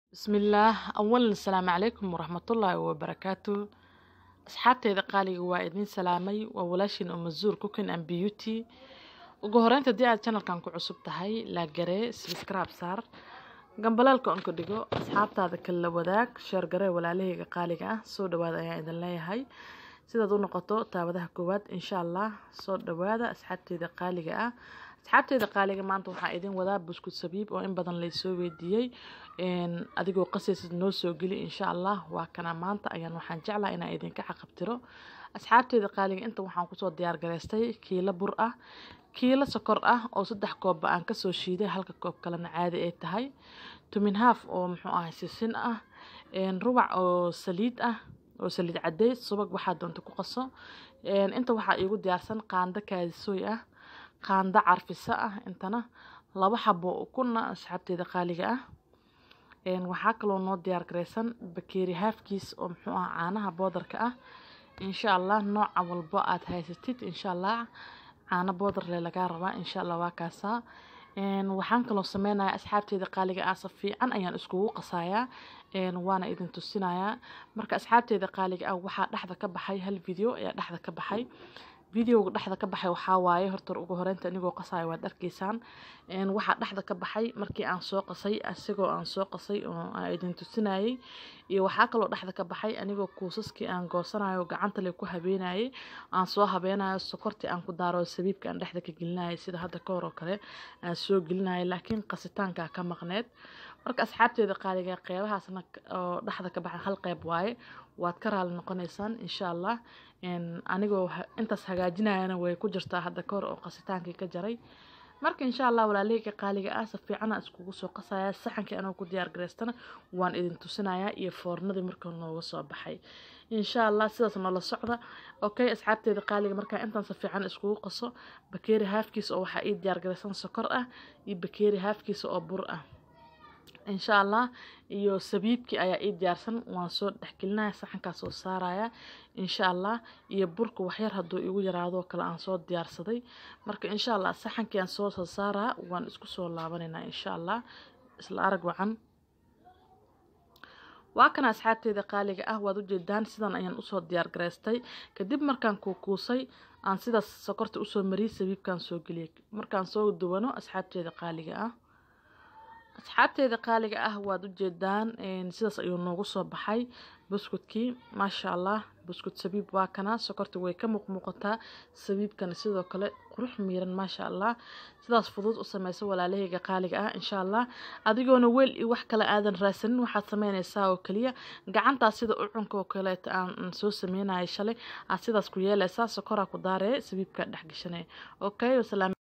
بسم الله. أولا السلام عليكم ورحمة الله وبركاته. أصحابتي ذا قالي وايدين سلامي وولاشين الزور كوكين أم بيوتي وجوهرين تدي على channel كان كعصب تهاي لا جري سبسكرايب صار جنبلالكو أنكو ديجو أصحابتا ذا كل وذاك شير جري ولا عليه قالي سود وهذا يا إذا لا هاي سيدا دون نقطة تابده كوات إن شاء الله سود وهذا أصحابتي ذا قالي asxaabteyda qaaliga maanta waxaa idin wadaa buskut sabiib oo in badan laysoo weydiiyey adigoo qasaysid noo soo geli insha allah waa kana maanta ayaan waxaan jeclaa inaan idinka xaqabtiro asxaabteyda qaaliga inta waxaan kusoo diyaar gareystay kiilo bur ah kiilo sokor ah oo 3 koob aan kasoo shiiday halka koob kalena caadi ay tahay tumin haaf oo muxuu ahay sisin ah rubac oo saliid ah oo saliid cadeys subag waxaa doonta ku qaso inta waxaa iigu diyaarsan qaando kaadisooy ah qaanda carfisa ah intana 2 xabo kuna asxaabteyda qaaliga ah waxaa kaloo noo diyaar gareysan bakeeri haafkiis oo muxuu ah caanaha boodarka ah insha allah nooca walba aad haysatid insha allah caana boodar laga rabaa insha allah waa kaasa waxaan kaloo sameynayaa asxaabteyda qaaliga ah si fiican ayaan iskugu qasayaa waana idin tusinayaa marka asxaabteyda qaaliga ah waxaa dhaxda ka baxay hal video ayaa dhaxda ka baxay فيديو dhaxda ka baxay waxa waaye horta ugu horeynta anigoo qasay waad arkaysaan waxa dhaxda ka baxay markii aan soo qasay asigoo aan soo qasay oo aan idin tusinayay iyo waxa kale oo dhaxda ka baxay anigoo kuusaskii aan goosanayo gacanta leh ku habeenayay aan soo habeenayo sokorti aan ku daaro sabiibka aan dhaxda ka gelinayay sida hadda ka hor oo kale aan soo gelinayay laakiin qasitaanka ka maqneed marka asxaabteeda qaaliga qeybahaasna oo dhaxda ka baxay hal qeyb waaye waad ka raali noqonaysaan insha allah anigoo intaas hagaajinayana way ku jirtaa hadda ka hor oo qasitaankii ka jaray marka insha allah walaaleyga qaaliga ah si fiican iskugu soo qasaya saxankii anoo ku diyaar gareystana waan idin tusinayaa iyo foornadii markaa nooga soo baxay insha allah sidaas nala socda okay asxaabteeda qaaliga markaa intaan si fiican iskugu qaso bakeeri haafkiis oo waxa ii diyaar gareysan sokor ah iyo bakeeri haafkiis oo bur ah إن شاء الله iyo sabiibki ayaa ii diyaarsan waan soo dhaxgelinaa saxanka soo saaraya in sha Allah iyo burka wax yar haduu igu yaraado kala aan soo diyaarsaday marka in sha Allah saxankii aan soo saaraa waan isku soo laabanayna in sha Allah isla arag wacan waa kana asxaabteyda qaaliga ah waad u jeedaan sidan ayaan u soo diyaar gareystay kadib markaan kuusay aan sidaas sokorta u soo mariyay sabiibkan soo galiyay markaan soo duwano asxaabteyda qaaliga ah asxaabteyda qaaliga ah waad u jeedaan sidaas ayuu noogu soo baxay buskudkii ma sha Allah buskut sabiib waa kana sokorta way ka muuqataa sabiibkan sidoo kale qurux miiran ma sha Allah sidaas fudud u sameeyso walaalahayga qaaliga ah insha Allah adigoona weel iyo wax kale aadan raasanin waxaad sameynaysaa oo kaliya gacanta sida u cunka oo kale aan soo sameeyay shalay sidaas ku yeelaysaa sokora ku daaree sabiibka dhax gashanay okay wasalaam